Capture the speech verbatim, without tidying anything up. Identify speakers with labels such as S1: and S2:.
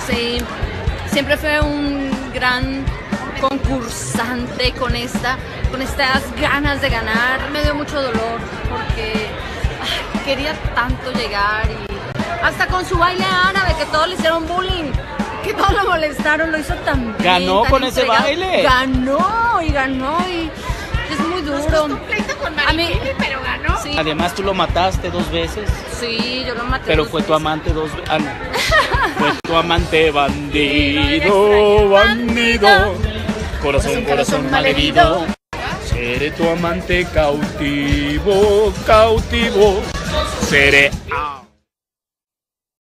S1: Sí, siempre fue un gran concursante con esta, con estas ganas de ganar. Me dio mucho dolor porque ay, quería tanto llegar y hasta con su baile árabe que todos le hicieron bullying, que todos lo molestaron, lo hizo tan bien.
S2: ¿Ganó
S1: tan
S2: con ese
S1: entregado.
S2: baile?
S1: Ganó y ganó y es muy duro.
S3: Nos costó un pleito con Maripili, pero ganó.
S1: Sí,
S2: Además tú lo mataste dos veces.
S1: sí, yo lo maté.
S2: Pero
S1: dos
S2: fue tu
S1: veces.
S2: amante dos veces. Ah, no. Fue tu amante bandido,
S1: extraño.
S2: bandido. Corazón,
S1: Corazón
S2: corazón
S1: malherido.
S2: malherido. Seré tu amante cautivo, cautivo. Seré. Ah.